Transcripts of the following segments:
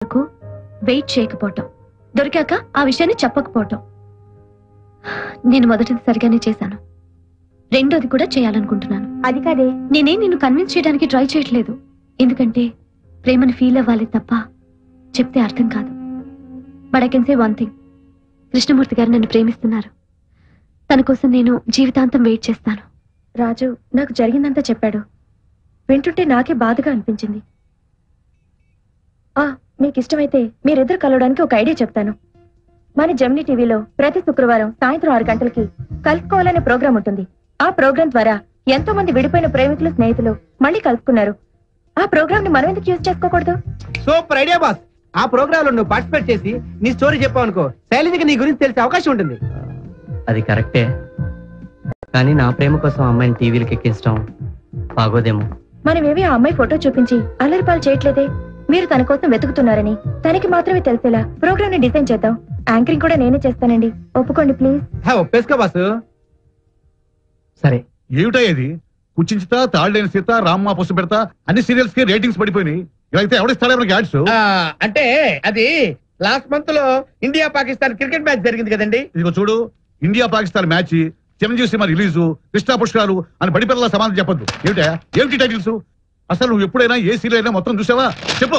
వరకు వెయిట్ చేయకపోవటం, దొరికాక ఆ విషయాన్ని చెప్పకపోవటం. నేను మొదటిది సరిగానే చేశాను, రెండోది కూడా చేయాలనుకుంటున్నాను. అది కాదే, నేనే నిన్ను కన్విన్స్ చేయడానికి ట్రై చేయట్లేదు. ఎందుకంటే ప్రేమను ఫీల్ అవ్వాలి తప్ప చెప్తే అర్థం కాదు. But I can say one thing, Krishnamurthy garu నన్ను ప్రేమిస్తున్నారు. తన కోసం నేను జీవితాంతం వెయిట్ చేస్తాను. రాజు నాకు జరిగిందంతా చెప్పాడు. వింటుంటే నాకే బాధగా అనిపించింది. మీకు ఇష్టమైతే మీరిద్దరు కలవడానికి ఒక ఐడియా చెప్తాను. మన జెమినీ టీవీలో ప్రతి శుక్రవారం సాయంత్రం 6 గంటలకి కలుసుకోవాలనే ప్రోగ్రాం ఉంటుంది. ఆ ప్రోగ్రాం ద్వారా ఎంతో మంది విడిపోయిన ప్రేమికులు, స్నేహితులు మళ్ళీ కలుసుకున్నారు. ఆ ప్రోగ్రామ్ ని మనం ఎందుకు యూజ్ చేసుకోకూడదు? Super idea boss. ఆ ప్రోగ్రామ్ లో నువ్వు పార్టిసిపేట్ చేసి నీ స్టోరీ చెప్పావు అనుకో, శైలజకి నీ గురించి తెలిసే అవకాశం ఉంటుంది. అది కరెక్టే, కానీ నా ప్రేమ కోసం అమ్మాయిని టీవీలకి ఎక్కించడం బాగోదేమో. మనమేవి ఆ అమ్మాయి ఫోటో చూపించి అల్లరిపాలు చేయట్లేదే. మీరు తన కోసం వెతుకుతున్నారని తనకి మాత్రమే తెలిసేలా ప్రోగ్రామ్ ని డిజైన్ చేద్దాం. యాంకరింగ్ కూడా నేనే చేస్తానండి, ఒప్పుకోండి ప్లీజ్. ఒప్పేసుకో బాసు. సరే. ఏమిటా ఇది? కుచించిత, తాళ్ళైన సీత, రామ్మ పసు పెడతా అన్ని సీరియల్స్ కి రేటింగ్స్ పడిపోయినాయి. ఇలా అయితే ఎవడిస్తాడే మనకి యాడ్స్? అంటే అది లాస్ట్ మంత్ లో ఇండియా పాకిస్తాన్ క్రికెట్ మ్యాచ్ జరిగింది కదండి. ఇదిగో చూడు, ఇండియా పాకిస్తాన్ మ్యాచ్, చిరంజీవి సినిమా రిలీజు, కృష్ణా పుష్కరాలు అని బడి పిల్లల సమాధానం చెప్పొద్దు. ఏమిటా ఏమిటి టైటిల్స్? అసలు నువ్వు ఎప్పుడైనా ఏ సీరియల్ అయినా మొత్తం చూసావా? చెప్పు.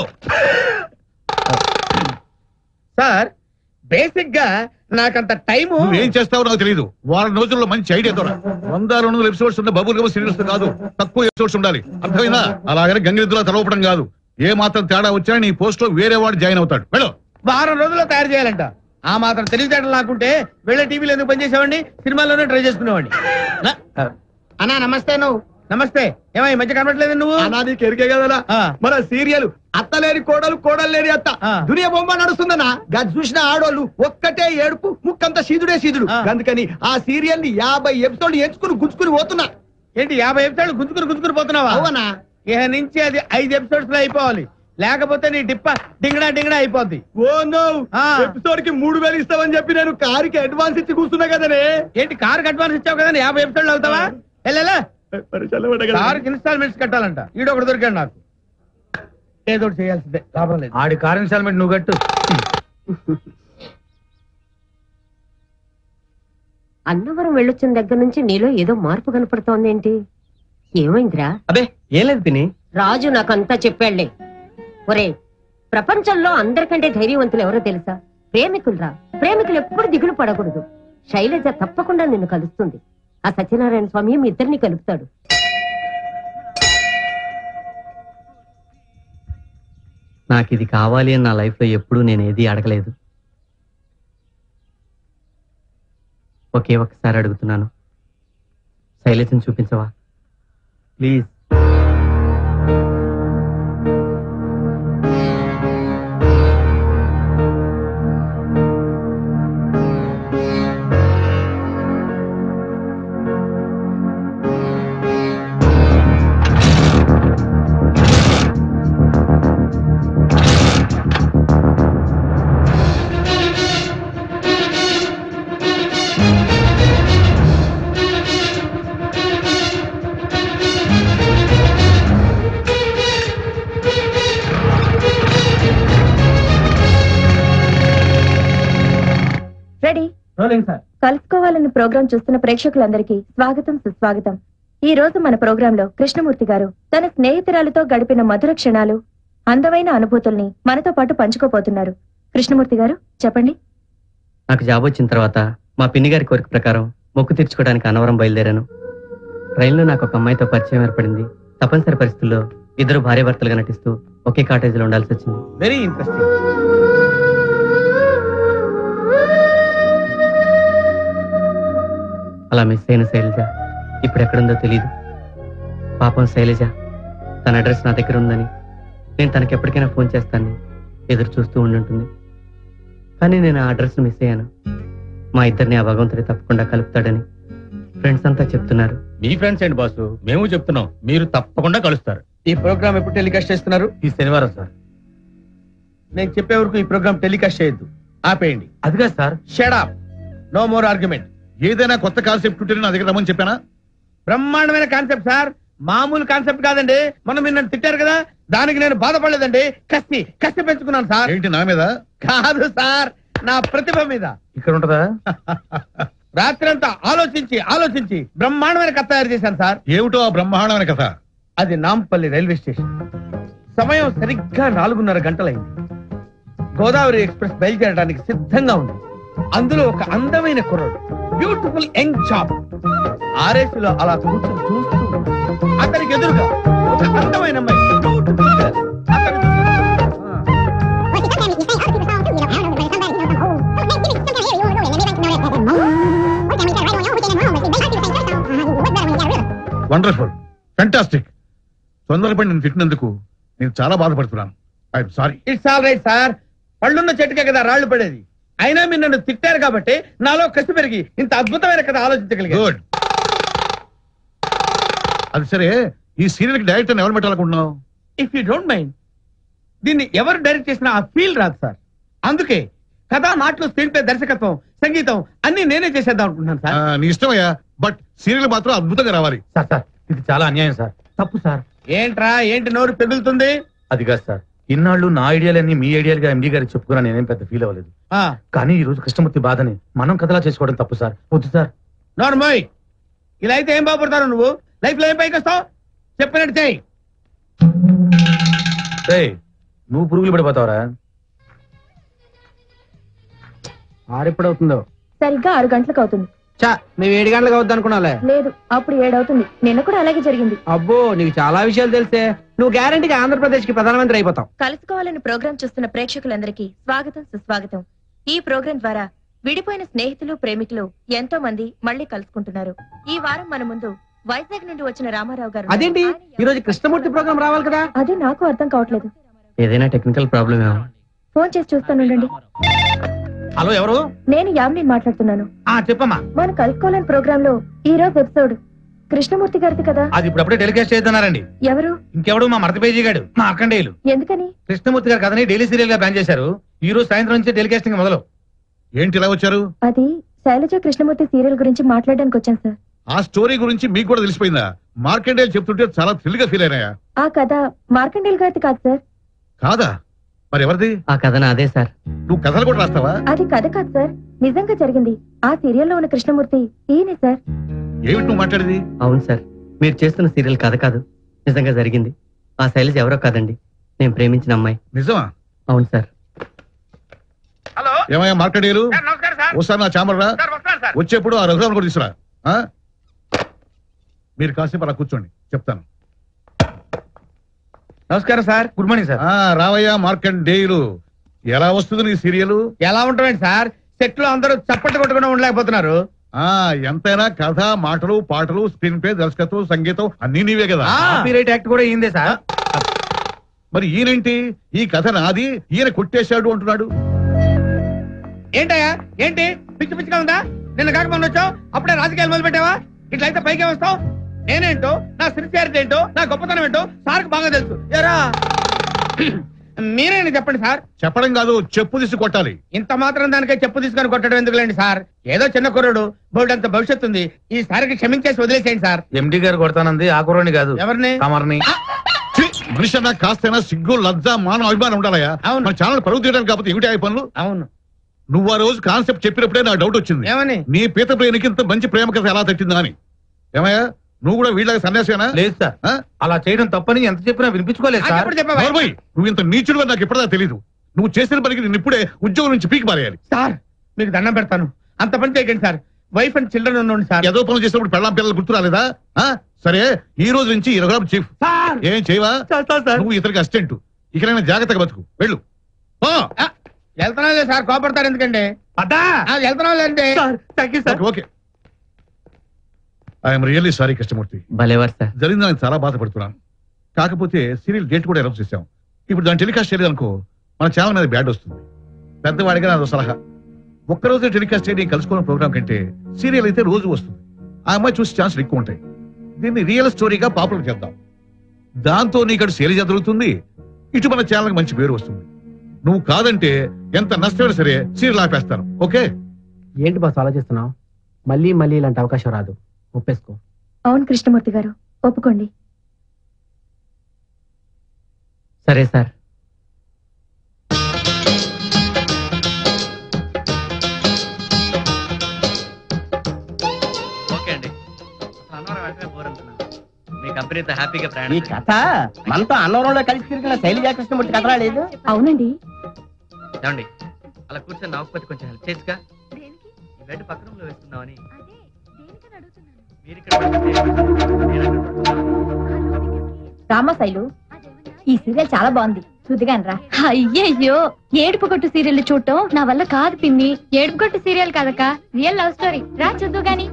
సార్ బేసిక్ గా నాకంత టైం. నువ్వేం చేస్తావో నాకు తెలియదు. వారం రోజుల్లో మంచి ఐడియా ద్వారా 100-200 ఎపిసోడ్స్ ఉన్న బబుల్ గమ్ సీరియల్స్ కాదు, తక్కువ ఎపిసోడ్స్ ఉండాలి. అర్థమైందా? అలాగనే గంగిరెద్దులా తలవపడం కాదు. ఏ మాత్రం తేడా వచ్చినా నీ పోస్ట్ లో వేరే వాడు జాయిన్ అవుతాడు. వెళ్ళు. వారం రోజుల్లో తయారు చేయాలంట. ఆ మాత్రం తెలివితేటలు నాకుంటే వెళ్ళే టీవీలో ఎందుకు పనిచేసేవాడిని, సినిమాల్లోనే ట్రై చేసుకునేవాడిని. అన్నా నమస్తే. నువ్వు నమస్తే. ఏమో ఈ మధ్య కనబడలేదు నువ్వు? నీకు ఎరికే కదా మన సీరియల్ అత్తలేని కోడలు, కోడలు లేని అత్త, దునియా బొమ్మ నడుస్తుందన్నా. గది చూసిన ఆడోళ్ళు ఒక్కటే ఏడుపు, ముక్కంతా సీదుడే సీదుడు. అందుకని ఆ సీరియల్ ని 50 ఎపిసోడ్లు ఎంచుకుని గుంజుకుని పోతున్నా. ఏంటి 50 ఎపిసోడ్లు గుంజుకుని పోతున్నావా? అవునా? ఇక నుంచి అది 5 ఎపిసోడ్స్ లో అయిపోవాలి, లేకపోతే నీ డిప్ప డింగడా అయిపోద్ది. ఓ నో, ఎపిసోడ్ కి 3000 ఇస్తామని చెప్పి నేను కారుకి అడ్వాన్స్ ఇచ్చి కూర్చున్నా కదనే. ఏంటి కారుకి అడ్వాన్స్ ఇచ్చావు కదా, 50 ఎపిసోడ్లు అవుతావా? వెళ్ళా కారుకి ఇన్స్టాల్మెంట్స్ కట్టాలంట. ఈడొకటి దొరికాడు నాకు. ఏదో చేయాల్సిందే, లాభం లేదు. ఆడి కారు ఇన్స్టాల్మెంట్ నువ్వు కట్టు. అన్నవరం వెళ్ళొచ్చిన దగ్గర నుంచి నీలో ఏదో మార్పు కనపడుతోంది. ఏంటి, ఏమైందిరా? అబే ఏం లేదు పిన్ని. రాజు నాకంతా చెప్పాళ్లే. ఒరే, ప్రపంచంలో అందరికంటే ధైర్యవంతులు ఎవరో తెలుసా? ప్రేమికులురా. ప్రేమికులు ఎప్పుడు దిగులు పడకూడదు. శైలజ తప్పకుండా నిన్ను కలుస్తుంది. ఆ సత్యనారాయణ స్వామి మీ ఇద్దరిని కలుపుతాడు. నాకు ఇది కావాలి అని నా లైఫ్ లో ఎప్పుడూ నేను ఏది అడగలేదు. ఒకే ఒక్కసారి అడుగుతున్నాను, శైలజని చూపించవా ప్లీజ్? కలుసుకోవాలని ప్రోగ్రాం చూస్తున్న ప్రేక్షకులందరికీ స్వాగతం, సుస్వాగతం. ఈ రోజు మన ప్రోగ్రామ్ లో కృష్ణమూర్తి గారు తన స్నేహితురాలతో గడిపిన మధుర క్షణాలు, అందమైన అనుభూతుల్ని మనతో పాటు పంచుకోబోతున్నారు. కృష్ణమూర్తి గారు చెప్పండి. నాకు జాబ్ వచ్చిన తర్వాత మా పిన్ని గారి కోరిక ప్రకారం మొక్కు తీర్చుకోవడానికి అన్నవరం బయలుదేరాను. ట్రైన్లో నాకు ఒక అమ్మాయితో పరిచయం ఏర్పడింది. తప్పనిసరి పరిస్థితుల్లో ఇద్దరు భార్యాభర్తలుగా నటిస్తూ ఒకే కాటేజీలో ఉండాల్సి వచ్చింది. Very interesting. అలా మిస్ అయిన శైలజ ఇప్పుడు ఎక్కడుందో తెలియదు. పాపం శైలజ తన అడ్రస్ నా దగ్గర ఉందని, నేను తనకి ఎప్పటికైనా ఫోన్ చేస్తానని ఎదురు చూస్తూ ఉండుంటుంది. కానీ నేను ఆ అడ్రస్ మిస్ అయ్యాను. మా ఇద్దరిని ఆ భగవంతుడి తప్పకుండా కలుపుతాడని ఫ్రెండ్స్ అంతా చెప్తున్నారు. మీ ఫ్రెండ్స్ ఏంటి బాసు, మేము చెప్తున్నాం, మీరు తప్పకుండా కలుస్తారు. ఈ ప్రోగ్రామ్ ఎప్పుడు టెలికాస్ట్ చేస్తున్నారు? ఈ శనివారం సార్. నేను చెప్పే వరకు ఈ ప్రోగ్రామ్ టెలికాస్ట్ చేయొద్దు, ఆపేయండి. అదిగా sir. Shut up, no more argument. ఏదైనా కొత్త కాన్సెప్ట్ ఉంటే నా దగ్గర రమ్మని చెప్పానా? బ్రహ్మాండమైన కాన్సెప్ట్ సార్. మామూలు కాన్సెప్ట్ కాదండి. మొన్న మీరు నన్ను తిట్టారు కదా, దానికి నేను బాధపడలేదండి. కసి పెంచుకున్నాను సార్. ఏంటి నా మీద? కాదు సార్, నా ప్రతిభ మీద. ఇక్కడ ఉంటదా? రాత్రంతా ఆలోచించి బ్రహ్మాండమైన కథ తయారు చేశాను సార్. ఏమిటో ఆ బ్రహ్మాండమైన కథ? అది నాంపల్లి రైల్వే స్టేషన్. సమయం సరిగ్గా 4:30 గంటలైంది. గోదావరి ఎక్స్ప్రెస్ బయలుదేరడానికి సిద్ధంగా ఉంది. అందులో ఒక అందమైన కుర్రాడు, బ్యూటిఫుల్ యంగ్ చాప్ ఆర్ఎస్లో అలా కూర్చొని చూస్తూ ఉన్నాడు. అతనికి ఎదురుగా ఒక అందమైన అమ్మాయి, beautiful girl. అతను వండర్ఫుల్, ఫెంటాస్టిక్. తొందరపడి నేను తిట్టినందుకు నేను చాలా బాధపడుతున్నాను. I'm sorry. It's all right sir. పళ్ళున్న చెట్టుకే కదా రాళ్లు పడేది. అయినా మీరు నన్ను తిట్టారు కాబట్టి నాలో కసి పెరిగి ఇంత అద్భుతమైన కథ ఆలోచించగలిగాను. గుడ్. అది సరే, ఈ సీరియల్ కి డైరెక్టర్ ఎవరు పెట్టాలనుకుంటున్నావు? ఇఫ్ యూ డోంట్ మైండ్, దీన్ని ఎవరు డైరెక్ట్ చేసినా ఆ ఫీల్ రాదు సార్. అందుకే కథ, మాటలు, స్క్రీన్ ప్లే, దర్శకత్వం, సంగీతం అన్ని నేనే చేసేద్దాం అనుకుంటున్నాను సార్. నీ ఇష్టమయ్యా, బట్ సీరియల్ మాత్రం అద్భుతంగా రావాలి. సార్ సార్, ఇది చాలా అన్యాయం సార్. తప్పు సార్. ఏంట్రా, ఏంటి నోరు పెగులుతుంది? అది కాదు సార్, ఇన్నాళ్ళు నా ఐడియాలన్నీ మీ ఐడియాలుగా ఎండి గారికి చెప్పుకున్నా నేనేం పెద్ద ఫీల్ అవ్వలేదు. కానీ ఈ రోజు కృష్ణమూర్తి బాధని మనం కథలా చేసుకోవడం తప్పు సార్. వద్దు సార్. నోర్మోయ్, ఇలా అయితే ఏం బాగుపడతారు నువ్వు? లైఫ్ లో ఏం పైకి వస్తావు? చెప్పినట్టు చెయ్యి. నువ్వు పురుగులు పడిపోతావరా? ఎప్పుడవుతుందో? సరిగ్గా 6 గంటలకు అవుతుంది. మేము 7 గంటలకు అవుద్ది అనుకున్నాలే. లేదు, అప్పుడు 7 అవుతుంది. నిన్న కూడా అలాగే జరిగింది. అబ్బో, నీకు చాలా విషయాలు తెలిసే. నువ్వు గ్యారంటీగా ఆంధ్రప్రదేశ్ కి ప్రధానమంత్రి అయిపోతావు. కలుసుకోవాలని ప్రోగ్రాం చూస్తున్న ప్రేక్షకులందరికీ స్వాగతం, సుస్వాగతం. ఈ ప్రోగ్రాం ద్వారా విడిపోయిన స్నేహితులు, ప్రేమికులు ఎంతో మంది మళ్ళీ కలుసుకుంటున్నారు. ఈ వారం మన ముందు వైజాగ్ నుండి వచ్చిన రామారావు గారు. అదేంటి ఈ రోజు కృష్ణమూర్తి ప్రోగ్రాం రావాలి కదా? అది నాకు అర్థం కావట్లేదు. ఏదైనా టెక్నికల్ ప్రాబ్లమ్ ఏమో. ఫోన్ చేసి చూస్తానుండండి. హలో, ఎవరు? నేను యామిని మాట్లాడుతున్నాను. చెప్పమ్మా. మన కలుసుకోవాలని ప్రోగ్రామ్ లో ఈ రోజు ఎపిసోడ్ కృష్ణమూర్తి గారిది కదా? అది ఇప్పుడు అప్పుడే టెలికాస్ట్ చేస్తున్నారండి. ఎవరు? ఇంకెవడు, మా మరత పేజీ గాడు, మా అక్కండేయులు. ఎందుకని? కృష్ణమూర్తి గారి కథని డైలీ సీరియల్ గా ప్లాన్ చేశారు. ఈ రోజు సాయంత్రం నుంచి టెలికాస్టింగ్ మొదలు. ఏంటి ఇలా వచ్చారు? అది శైలజ కృష్ణమూర్తి సీరియల్ గురించి మాట్లాడడానికి వచ్చాను సార్. ఆ స్టోరీ గురించి మీకు కూడా తెలిసిపోయిందా? మార్కండేయులు చెప్తుంటే చాలా థ్రిల్ గా ఫీల్ అయినాయా? ఆ కథ మార్కండేయులు గారిది కాదు సార్. కాదా? మరి ఎవరిది? ఆ కథ నాదే సార్. నువ్వు కథలు కూడా రాస్తావా? అది కథ కాదు సార్, నిజంగా జరిగింది. ఆ సీరియల్లో ఉన్న కృష్ణమూర్తి ఈయనే సార్. ఏమిటి నువ్వు మాట్లాడేది? అవును సార్, మీరు చేస్తున్న సీరియల్ కథ కాదు, నిజంగా జరిగింది. ఆ శైలజ ఎవరో కాదండి, నేను ప్రేమించిన అమ్మాయి. నిజమా? అవును సార్. హలో, ఏమయ్యా మార్కండేయులు, నమస్కారం సార్. ఒకసారి నా ఛాంబర్ రా. వస్తాను సార్. వచ్చేప్పుడు ఆ రఘురామ్ కూడా తీసుకురా. మీరు కాసేపు అలా కూర్చోండి, చెప్తాను. నమస్కారం సార్. Good morning sir. రావయ్యా మార్కండేయులు, ఎలా వస్తుంది నీ సీరియల్? ఎలా ఉంటామేంటి సార్, సెట్ లో అందరూ చప్పట్లు కొట్టకుండా ఉండలేకపోతున్నారు. ఎంతైనా కథ, మాటలు, పాటలు, స్క్రీన్ ప్లే, దర్శకత్వం, సంగీతం అన్ని నీవే కదా. కాపీరైట్ యాక్ట్ కూడా అయిందే సార్. మరి ఈయనేంటి, ఈ కథ నాది, ఈయన కొట్టేశాడు అంటున్నాడు. ఏంటయ్యా, ఏంటి పిచ్చి పిచ్చిగా ఉందా? నిన్న కాక మొన్న వచ్చావు, అప్పుడే రాజకీయాలు మొదలు పెట్టావా? ఇట్లయితే పైకే వస్తావు. నేనేంటో, నా సిన్సియారిటీ ఏంటో, నా గొప్పతనం ఏంటో సార్కి బాగా తెలుసు. ఎరా మీరేంటి చెప్పండి సార్. చెప్పడం కాదు, చెప్పు తీసి కొట్టాలి. ఇంత మాత్రం దానికే చెప్పు తీసుకొని కొట్టడం ఎందుకులేండి సార్. ఏదో చిన్న కుర్రాడు, బోర్డంత భవిష్యత్తు ఉంది. ఈసారికి క్షమించేసి వదిలేసేయండి సార్. ఎండి గారు కొడతానంది ఆ కుర్రాడిని కాదు. ఎవరిని? కమర్ని. మనిషి అన్నా కాస్తైనా సిగ్గు, లజ్జ, మానం, అభిమానం ఉండాలయా? అవును. మన ఛానల్ పరుగు తీయడానికి కాకపోతే ఏమిటి ఆ పనులు? అవును. నువ్వు ఆ రోజు కాన్సెప్ట్ చెప్పినప్పుడే నాకు డౌట్ వచ్చింది. ఏమని? నీ పీత ప్రేమికి ఇంత మంచి ప్రేమ కథ ఎలా తట్టిందా అని. ఏమయ్యా, నువ్వు కూడా వీళ్ళకి సన్యాసేనా? లేదు సార్, అలా చేయడం తప్పని ఎంత చెప్పినా వినిపించుకోలేదు సార్. నోర్మై, నువ్వు ఇంత నీచుడుగా నాకు ఎప్పుడదా తెలీదు. నువ్వు చేసిన పనికి నేను ఇప్పుడే ఉద్యోగం నుంచి పీకి మారేయాలి. సార్ మీకు దండం పెడతాను, అంత పని చేయకండి సార్. వైఫ్ అండ్ చిల్డ్రన్ ఉండండి సార్. ఏదో పనులు చేసినప్పుడు పెళ్ళాం పిల్లలు గుర్తు రాలేదా? సరే, ఈ రోజు నుంచి ఈ రఘురామ్ చీఫ్. ఏం చేయవా? నువ్వు ఇతనికి అసిస్టెంట్. ఇకనైనా జాగ్రత్తగా బతుకు, వెళ్ళు. వెళ్తున్నా సార్, కోపడతారు ఎందుకండి? వెళ్తున్నా లేదండి. Okay. I'm really sorry Krishnamurthy. భలేవారు సార్. జరిగింది, నేను చాలా బాధపడుతున్నాను. కాకపోతే సీరియల్ డేట్ కూడా అనౌన్స్ చేశాం. ఇప్పుడు దాన్ని టెలికాస్ట్ చేయలేదు అనుకో, మన ఛానల్ మీద బ్యాడ్ వస్తుంది. పెద్దవాడిగా నాదో సలహా, ఒక్కరోజే టెలికాస్ట్ చేయడం కలుసుకోవడం ప్రోగ్రామ్ కంటే సీరియల్ అయితే రోజు వస్తుంది. ఆ అమ్మాయి చూసి ఛాన్సులు ఎక్కువ ఉంటాయి. దీన్ని రియల్ స్టోరీగా పాపులర్ చేద్దాం. దాంతో నీకు అటు సీరియల్ జరుగుతుంది, ఇటు మన ఛానల్కి మంచి పేరు వస్తుంది. నువ్వు కాదంటే ఎంత నష్టమైనా సరే సీరియల్ ఆపేస్తాను. ఓకే? ఏంటి బాస్ ఆలోచిస్తున్నావు? మళ్ళీ మళ్ళీ ఇలాంటి అవకాశం రాదు, ఒప్పేసుకో. అవును కృష్ణమూర్తి గారు, ఒప్పుకోండి. సరే సార్. ఓకే అండి. అన్నవరం వెంటనే బోర్ అనుకున్నాను. మీ కంపెనీతో హ్యాపీగా ఈ ప్రయాణం. కథ మనతో అన్నవరంలో కలిసి తిరిగిన శైలజా కృష్ణమూర్తి కథ రాలేదు. అవునండి. ఏమండి అలా కూర్చొని నవ్వకపోతే కొంచెం హెల్ప్ చేయొచ్చుగా. ఈ బెడ్ పక్క రూమ్ లో వేసుకుందామని. మీరు ఇక్కడ పడుకుంటే నేను అక్కడ పడుకుందామని. రామశైలు, ఈ సీరియల్ చాలా బాగుంది, చూద్దిగానరా. అయ్యయ్యో, ఏడుపు కొట్టు సీరియల్ చూడటం నా వల్ల కాదు పిన్ని. ఏడుపు కొట్టు సీరియల్ కాదక్క, రియల్ లవ్ స్టోరీ. రా చూద్దు గాని.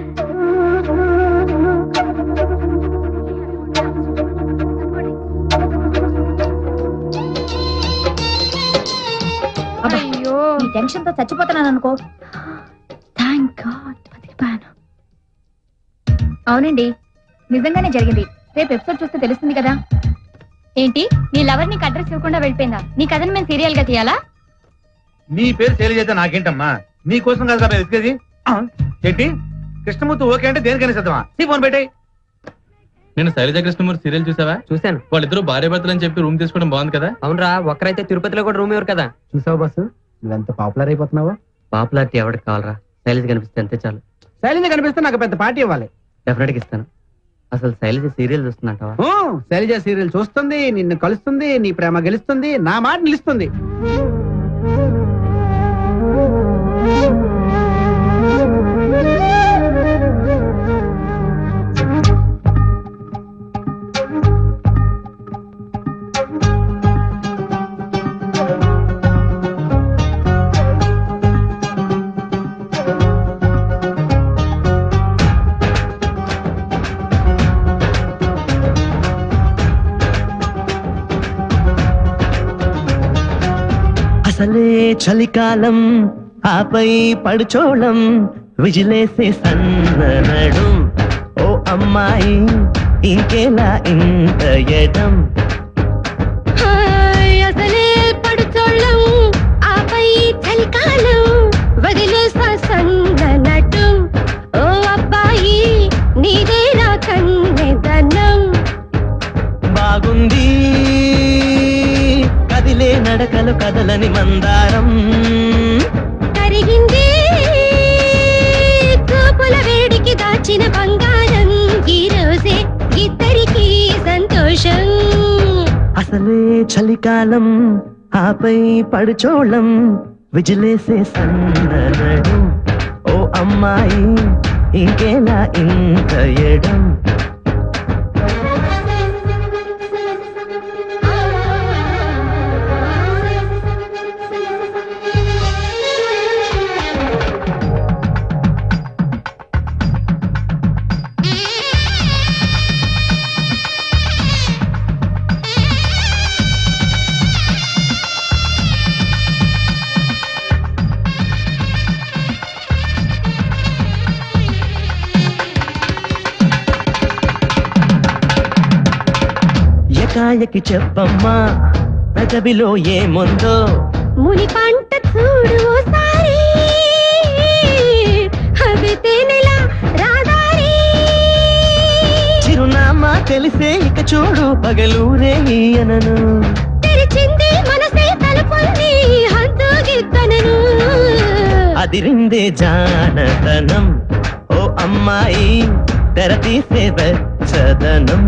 అయ్యో, ఈ టెన్షన్ తో చచ్చిపోతున్నాను అనుకో. థ్యాంక్ గాడ్ బతికిపోయాను. అవునండి, నిజంగానే జరిగింది. రేపు ఎపిసోడ్ చూస్తే తెలుస్తుంది కదా. ఏంటి, నీ లవర్ నీకు అడ్రస్ ఇవ్వకుండా వెళ్ళిపోయిందా? నీ కథను మేము సీరియల్ గా తీయాలా? నీ పేరు శైలజ అయితే నాకేంటమ్మా, నీ కోసం కదా మేము వెతికేది. ఏంటి కృష్ణమూర్తి ఓకే అంటే దేనికైనా సిద్ధమా? ఫోన్ పెట్టే. నేను శైలజ కృష్ణమూర్తి సీరియల్ చూసావా? చూశాను. వాళ్ళిద్దరూ భార్య భర్తలు అని చెప్పి రూమ్ తీసుకోవడం బాగుంది కదా. అవునరా, ఒక్కరైతే తిరుపతిలో కూడా రూమ్ ఇవ్వరు కదా. చూసావు బస్సు, నువ్వెంత పాపులర్ అయిపోతున్నావో. పాపులారిటీ ఎవరికి కావాలరా? శైలజ కనిపిస్తే అంతే చాలు. శైలజ కనిపిస్తే నాకు పెద్ద పార్టీ ఇవ్వాలి. డెఫినెట్ గా ఇస్తాను. అసలు శైలజ సీరియల్ చూస్తున్నట్టవా? శైలజ సీరియల్ చూస్తుంది, నిన్ను కలుస్తుంది, నీ ప్రేమ గెలుస్తుంది, నా మాట నిలుస్తుంది. అసలే చలికాలం, ఆపై పడుచోళం, విజిలేసే సన్ననడం. ఓ అమ్మాయి ఇంకేలా ఇంత ఎడం. అసలే పడుచోళ్ళం, ఆపై చలికాలం, వదిలేసా సన్ననటం. ఓ అబ్బాయి నీదేనా కన్నెదనం. బాగుంది కదిలే నడకలు, కదలని మందారం. కరిగింది చూపుల వేడికి దాచిన బంగారం. ఈ రోజే ఇద్దరికి సంతోషం. అసలే చలికాలం, ఆపై పడుచోళం, విజిలేసే సన్ననడం. ఓ అమ్మాయి ఇంకేలా ఇంత ఎడం. ఎకాయకి చెప్పమ్మా పెదవిలో ఏముందో. ముని పంట చూడు ఓసారి, అవి తేనెలా రాదారి. చిరునామా తెలిసే ఇక చూడు, పగలూరే ఈయనను. తెరిచింది మనసే తలుపుల్ని, హద్దు గిద్దనను. అదిరిందే జానతనం. ఓ అమ్మాయి తెర తీసే వెచ్చదనం.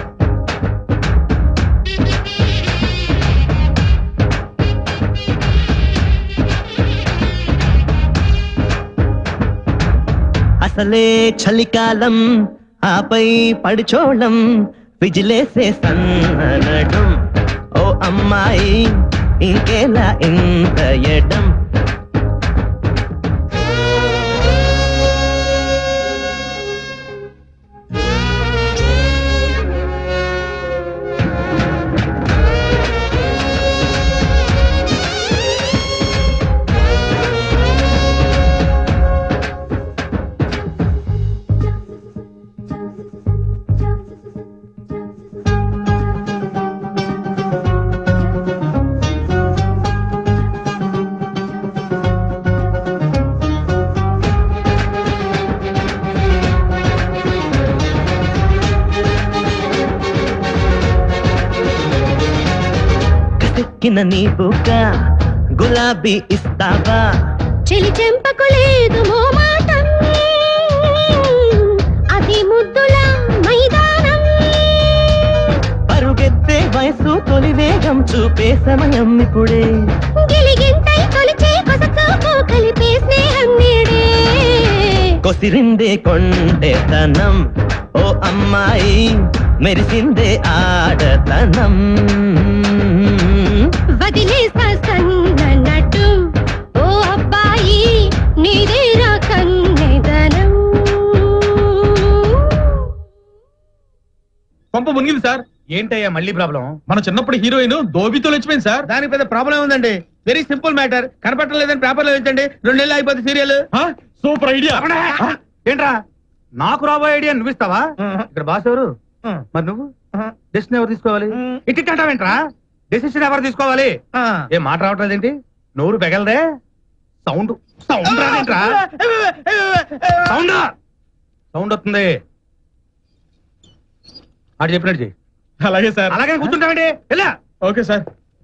అసలే చలికాలం, ఆపై పడుచోళం, విజిలేసే సన్ననడం. ఓ అమ్మాయి ఇంకేలా ఇంత ఎడం. తాకిన నీ బుగ్గ గులాబీ ఇస్తావా చెలి చెంపకు లేదు మోమాటం అది ముద్దుల మైదానం పరుగెత్తే వయసు తొలి వేగం చూపే సమయం ఇప్పుడే గిలిగింతై కొలిచే కొసచూపు కలిపే స్నేహం నీడే కొసిరిందే కొంటెతనం ఓ అమ్మాయి మెరిసిందే ఆడతనం వదిలేసా సన్నట్టు ఓ అబ్బాయి నీదేరా కన్నెదనం పంప మునిగింది సార్. ఏంటయ్యా మళ్ళీ ప్రాబ్లం? మన చిన్నప్పుడు హీరోయిన్ దోబితో వచ్చిపోయింది సార్. దానికి పెద్ద ప్రాబ్లం ఉందండి. Very simple matter. కనపట్టలేదని పేపర్లో వేయించండి, 2 నెలలు అయిపోతుంది సీరియల్. Super idea. ఏంట్రా నాకు రాబోయే ఐడియా నువ్వు ఇస్తావా? ఇక్కడ బాస్ ఎవరు? మరి నువ్వు డెసిషన్ ఎవరు తీసుకోవాలి? ఇట్టింటావేంట్రా? డెసిషన్ ఎవరు తీసుకోవాలి? ఏం మాట రావట్లేదేంటి? నోరు పెగలదే? సౌండ్ సౌండ్ రాదేంట్రా? సౌండ్ సౌండ్ వస్తుంది. ఆడు చెప్పినట్టు చెయ్యి. అలాగే సార్. అలాగే కూర్చుంటావేంటి? ఎలా? Okay sir.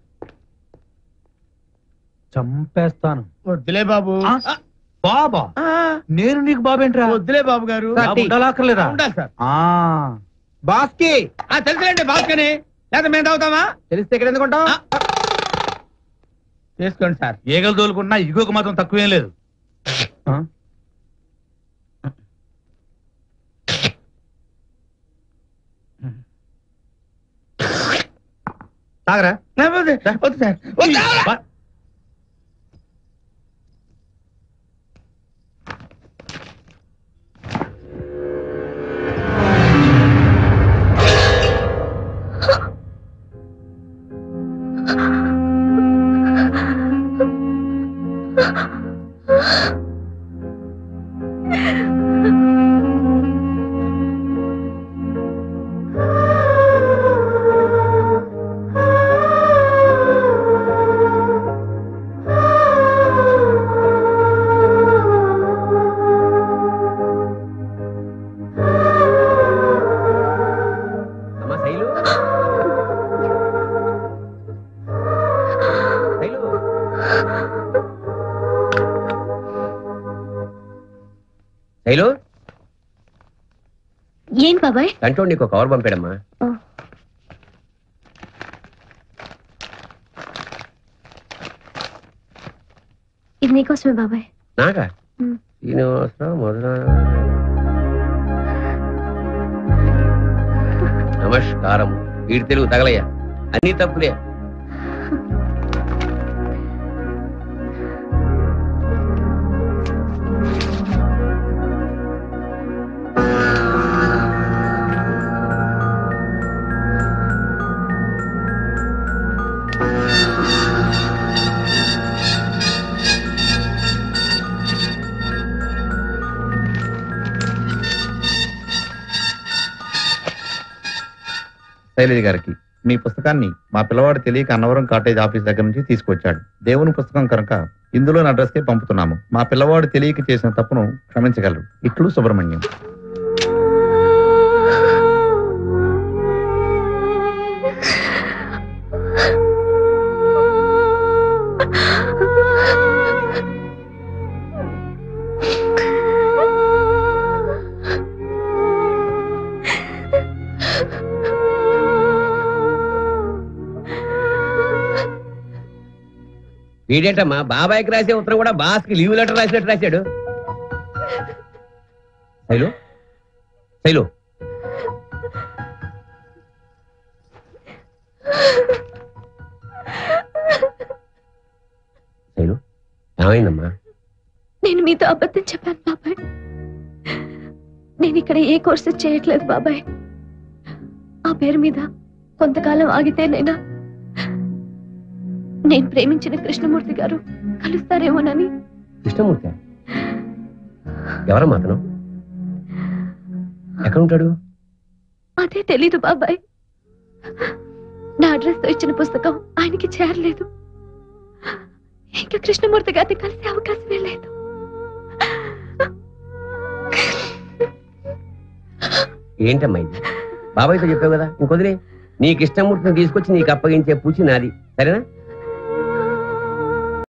చంపేస్తాను. వద్దులే బాబు. బాబా నేను నీకు బాబేంట్రా? వద్దులే బాబు గారు. ఉండాలక్కర్లేదా? ఉండాలి సార్. బాస్ కి తెలుసులేండి బాస్ కని. లేదా మేము తాగుతామా? తెలిస్తే ఇక్కడ ఎందుకుంటాం? చేసుకోండి సార్. ఏగలు తోలుకున్నా ఇగోకు మాత్రం తక్కువేం లేదు. తాగరా? వద్దు సార్. శైలు, ఏం బాబాయ్? కంట్రోల్ నీకు కవర్ పంపాడమ్మా. ఇది నీకోసమే బాబాయ్. నాకా? శ్రీనివాసరావు మొదల. నమస్కారం. వీడి తెలుగు తగలయ్యా, అన్ని తప్పులే. శైలజ గారికి మీ పుస్తకాన్ని మా పిల్లవాడు తెలియక అన్నవరం కాటేజ్ ఆఫీస్ దగ్గర నుంచి తీసుకొచ్చాడు. దేవుని పుస్తకం కనుక ఇందులోని అడ్రస్కే పంపుతున్నాము. మా పిల్లవాడు తెలియక చేసిన తప్పును క్షమించగలరు. ఇట్లు సుబ్రహ్మణ్యం. వీడేంటమ్మా బాబాయ్కి రాసే ఉత్తరం కూడా బాస్కి లీవ్ లెటర్ రాసినట్టు రాశాడు. శైలు, శైలు, శైలు, ఏమైందమ్మా? నేను మీతో అబద్ధం చెప్పాను బాబాయ్. నేను ఇక్కడ ఏ కోర్సు చేయట్లేదు బాబాయ్. ఆ పేరు మీద కొంతకాలం ఆగితేనైనా నేను ప్రేమించిన కృష్ణమూర్తి గారు కలుస్తారేమోనని. కృష్ణమూర్తి ఎవరమ్మా అతను? ఎక్కడుంటాడు? అదే తెలీదు బాబాయ్. నా అడ్రస్ తో ఇచ్చిన పుస్తకం ఆయనకి చేరలేదు. ఇంకా కృష్ణమూర్తి గారిని కలిసే అవకాశమే లేదు. ఏంటమ్మా ఇది? బాబాయ్తో చెప్పావు కదా, ఇంకొదిలే. నీ కృష్ణమూర్తిని తీసుకొచ్చి నీకు అప్పగించే పూచి నాది, సరేనా?